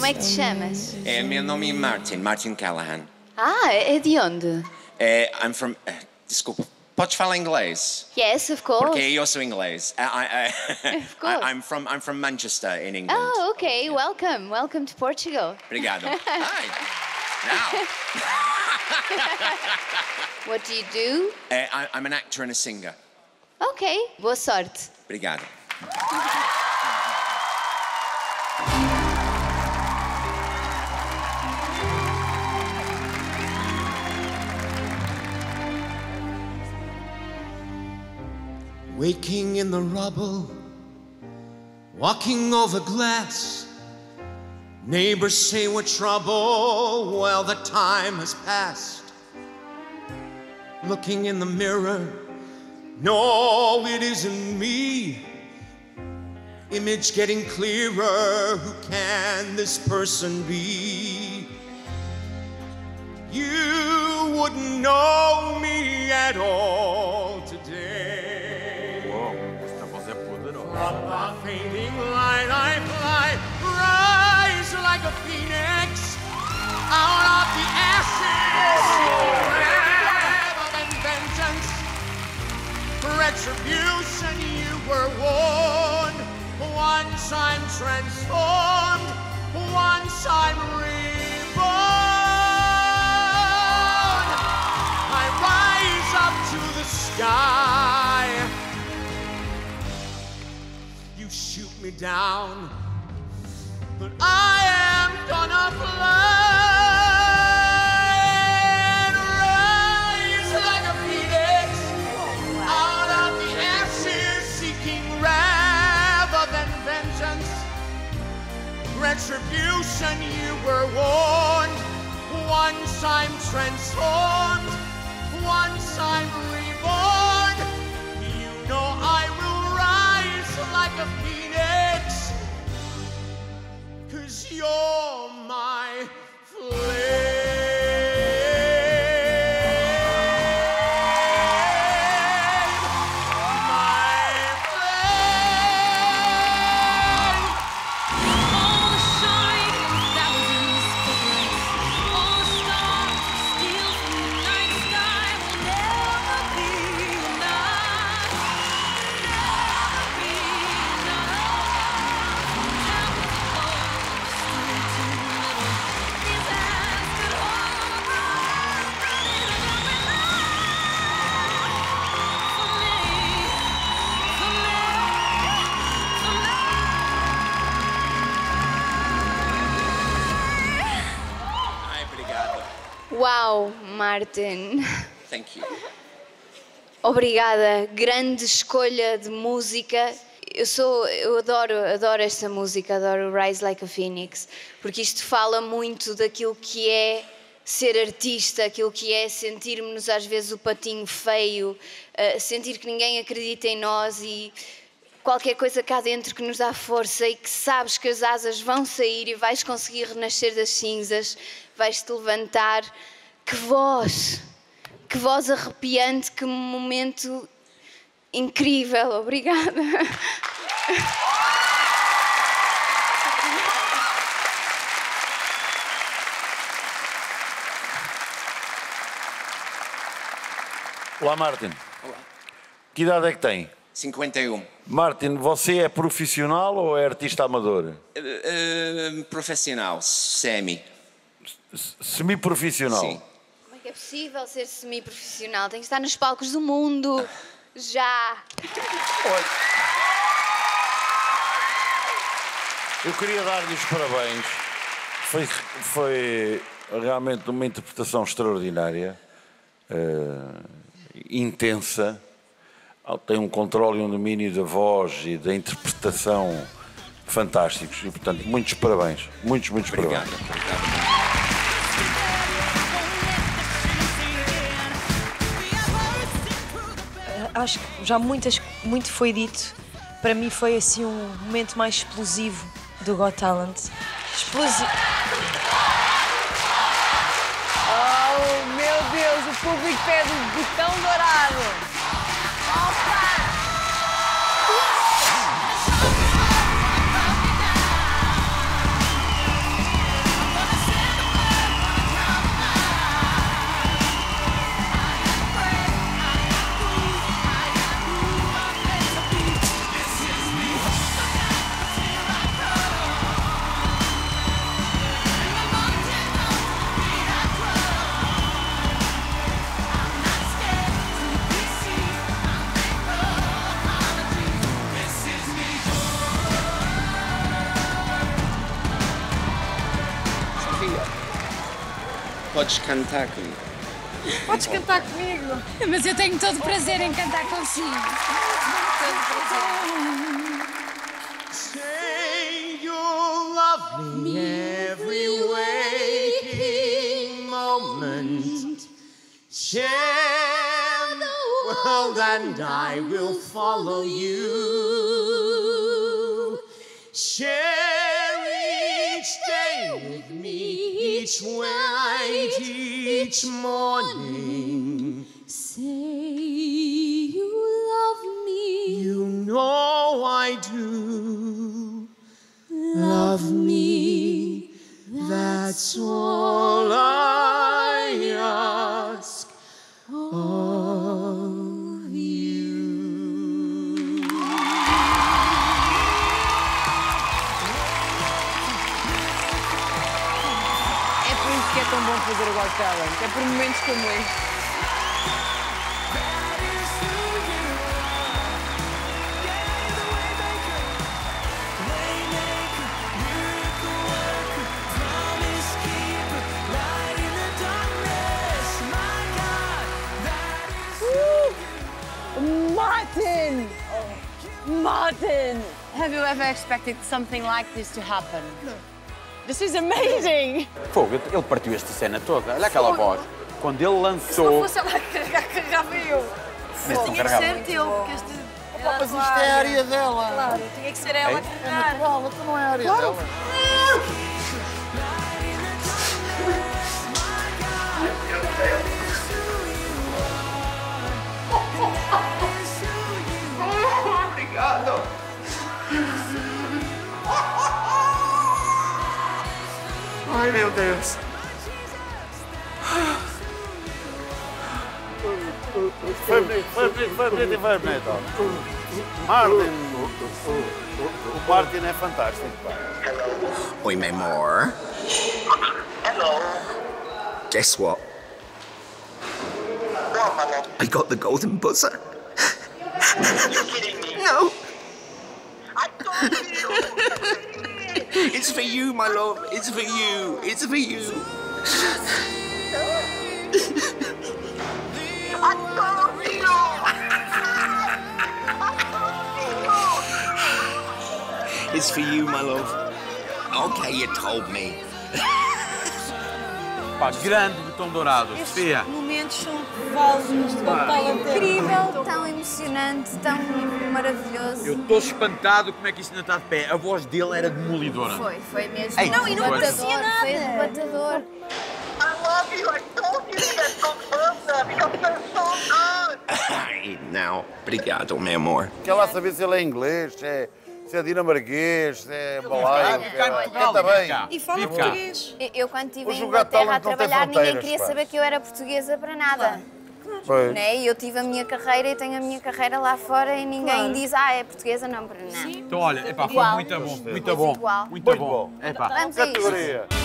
Como é que te chamas? Meu nome é Martin Callahan. Ah, é de onde? I'm from... desculpa, podes falar inglês? Yes, of course. Porque eu sou inglês. Of course. I'm from Manchester, in England. Oh, okay. Welcome. Welcome to Portugal. Obrigado. Hi. Now. What do you do? I'm an actor and a singer. Ok, boa sorte. Obrigado. Waking in the rubble, walking over glass. Neighbors say we're trouble, well, the time has passed. Looking in the mirror, no, it isn't me. Image getting clearer, who can this person be? You wouldn't know me at all today. Uou, esta voz é poderosa. From the fading light I fly, rise like a phoenix out of the ashes. Rather than vengeance, retribution, you were warned. Once I'm transformed, once I'm reborn, I rise up to the sky. You shoot me down, but I am gonna fly and rise like a phoenix out of the ashes, seeking rather than vengeance, retribution, you were warned. Once I'm transformed, once I'm reborn, you know I will rise like a phoenix, 'cause you're my flame. Uau, Martin. Thank you. Obrigada, grande escolha de música. Eu adoro esta música, adoro Rise Like a Phoenix, porque isto fala muito daquilo que é ser artista, aquilo que é sentirmos às vezes o patinho feio, sentir que ninguém acredita em nós e qualquer coisa cá dentro que nos dá força e que sabes que as asas vão sair e vais conseguir renascer das cinzas, vais-te levantar. Que voz arrepiante, que momento incrível. Obrigada. Olá, Martin. Olá. Que idade é que tem? 51. Martin, você é profissional ou é artista amador? Profissional, semi. Semi-profissional? Sim. Como é que é possível ser semi-profissional? Tem que estar nos palcos do mundo. Já. Olha, eu queria dar-lhe os parabéns. Foi realmente uma interpretação extraordinária, intensa. Tem um controle e um domínio da voz e da interpretação fantásticos. E, portanto, muitos parabéns. Muitos Obrigado. parabéns. Obrigado. Acho que já muito foi dito. Para mim foi assim um momento mais explosivo do Got Talent. Explosivo. Oh, meu Deus, o público pede o botão dourado. podes cantar comigo. Podes cantar comigo. Mas eu tenho todo o prazer em cantar consigo. Todo o prazer. Say you love me every waking moment. Share the world and I will follow you. Share each day with me, each night, each morning. Say you love me. You know I do. Love me, that's all I ask of you. É por isso que é tão bom fazer o Got Talent. É por momentos como este. Martin! Martin! Have you ever expected something like this to happen? No. This is amazing! Fogo, ele partiu esta cena toda. Olha aquela voz. Quando ele lançou... Se não fosse ela a carregar, carregava eu. Mas não Tinha que carregava. ser teu, porque este... Mas isto é a área dela. Claro, tinha que ser ela a carregar. Natural, então não é a área dela. Obrigado. Ai, meu Deus. Foi bonito. Martin. O Martin é fantástico. Oi, my amor. Hello. Guess what? What, my love? I got the golden buzzer. You're kidding me. No, I told you. it's for you, my love. It's for you. It's for you. I told you. It's for you, my love. Okay, you told me. Pá, grande botão dourado. Sofia. Momentos são válidos de Got Talent. Incrível, tão emocionante, tão maravilhoso. Eu estou espantado como é que isso ainda está de pé. A voz dele era demolidora. Foi mesmo. Ei, não, e não coisa. parecia nada. Foi arrebatador. I love you. I told you that. Confirm that because they're so good. Ai, não. Obrigado, meu amor. Quer lá saber se ele é inglês, se é dinamarquês, se é malaio. Canta bem. E fala português. Eu quando estive Hoje em o Got Inglaterra a Talent não tem trabalhar, ninguém fronteiras, queria pá. saber que eu era portuguesa para nada. Pois. Né? E eu tive a minha carreira e tenho a minha carreira lá fora e ninguém diz, é portuguesa, não, para não. Então, olha, epá, foi Igual. muito bom. Muito Mas bom. igual. Muito bom. Epá. Vamos a isto. Categoria.